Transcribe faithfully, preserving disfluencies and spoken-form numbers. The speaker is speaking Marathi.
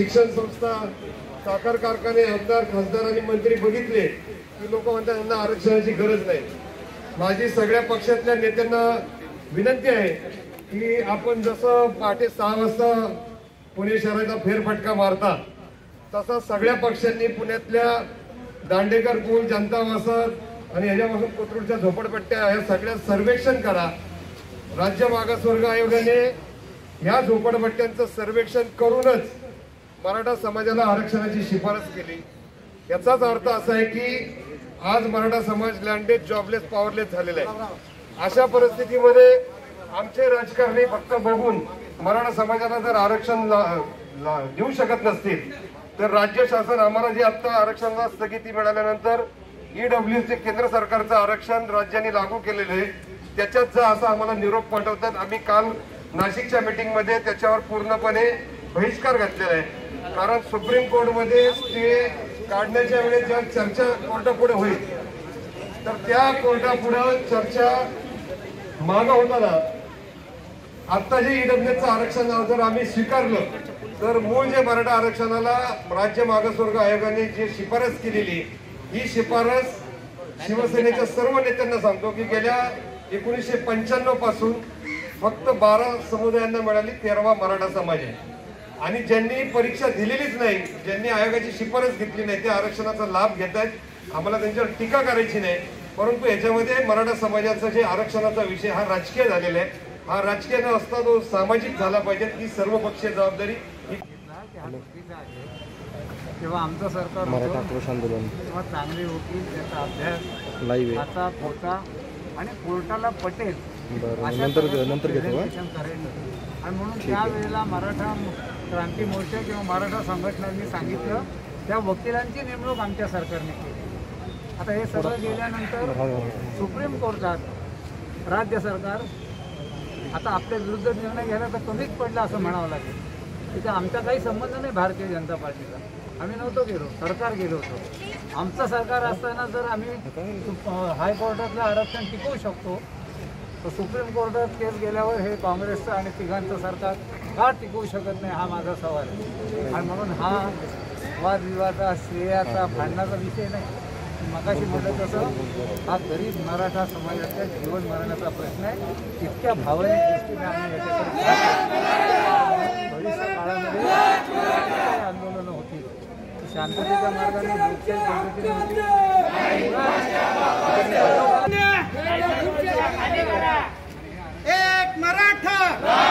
शिक्षण संस्था, साखर कारखाने, आमदार, खासदार आणि मंत्री बघितले की लोक म्हणतात यांना आरक्षणाची गरज नाही। माझी सगळ्या पक्षातल्या नेत्यांना विनंती आहे की आपण जसं पहाटे सहा वाजता पुणे शहराचा फेरफटका मारता तसा सगळ्या पक्षांनी पुण्यातल्या दांडेकर पूल, जनता वसाहत आणि ह्याच्यापासून कोथरूडच्या झोपडपट्ट्या हे सगळ्या सर्वेक्षण करा। राज्य मागासवर्ग आयोगाने ह्या झोपडपट्ट्यांचं सर्वेक्षण करूनच मराठा समाजाला आरक्षणाची शिफारस केली। याचाच अर्थ असा आहे की आज मराठा समाज लँडेड, जॉबलेस, पॉवरलेस झालेला आहे। अशा परिस्थितीमध्ये आमचे राजकारणी फक्त बघून मराठा समाजाला जर आरक्षण देऊ शकत नसतील तर राज्य शासन आम्हाला जे आता आरक्षणाला स्थगिती मिळाल्यानंतर ईडब्ल्यूचे केंद्र सरकारचं आरक्षण राज्यांनी लागू केलेले आहे त्याच्यात जर असं आम्हाला निरोप पाठवतात। आम्ही काल नाशिकच्या मीटिंग मध्ये त्याच्यावर पूर्णपणे बहिष्कार घातलेला आहे, कारण सुप्रीम कोर्टमध्ये स्टे काढण्याच्या वेळेस जेव्हा चर्चा कोर्टापुढे होईल तर त्या कोर्टापुढे चर्चा मागं होताना आता जे ईडब्ल्यूचं आरक्षण जर आम्ही स्वीकारलं तर मूळ जे मराठा आरक्षणाला राज्य मागासवर्ग आयोगाने जे शिफारस केलेली ही शिफारस शिवसेनेच्या सर्व नेत्यांना सांगतो की गेल्या एकोणीसशे पंच्याण्णव पासून फक्त बारा समुदायांना मिळाली, तेरावा मराठा समाज आहे। आणि ज्यांनी परीक्षा दिलेलीच नाही, ज्यांनी आयोगाची शिफारस घेतली नाही, ते आरक्षणाचा लाभ घेत आहेत। आम्हाला त्यांच्यावर टीका करायची नाही, परंतु याच्यामध्ये मराठा समाजाचा जे आरक्षणाचा विषय हा राजकीय झालेला आहे। हा राजकीय न असता तो सामाजिक झाला पाहिजे ही सर्व पक्षीय जबाबदारी। तेव्हा आमचं सरकार मराठा आक्रोश आंदोलन तेव्हा चांगले वकील, त्याचा अभ्यास, लाईव्ह हाता पोता आणि कोर्टाला पटेल नंतर नंतर घेतो करेल। आणि म्हणून त्यावेळेला मराठा क्रांती मोर्चा किंवा मराठा संघटनांनी सांगितलं त्या वकिलांची नेमणूक आमच्या सरकारने केली। आता हे सगळं गेल्यानंतर सुप्रीम कोर्टात राज्य सरकार आता आपल्या विरुद्ध निर्णय घ्यायला तर कमीच पडला असं म्हणावं लागेल। तिथे आमचा काही संबंध नाही भारतीय जनता पार्टीचा, आम्ही नव्हतो गेलो, सरकार गेलो होतो। आमचं सरकार असताना जर आम्ही हायकोर्टातलं आरक्षण टिकवू शकतो तर सुप्रीम कोर्टात केस गेल्यावर हे काँग्रेसचं आणि तिघांचं सरकार का टिकवू शकत नाही हा माझा सवाल आहे। आणि म्हणून हा वादविवादा, श्रेयाचा, भांडणाचा विषय नाही। मगाशी म्हटलं तसं हा गरीब मराठा समाजाच्या जीवन मरणाचा प्रश्न आहे। इतक्या भावनिक दृष्टीने आम्ही याच्याकडे भविष्य काळामध्ये आंदोलनं होती, शांततेच्या मार्गाने लोकशाही पद्धतीने होती। एक मराठा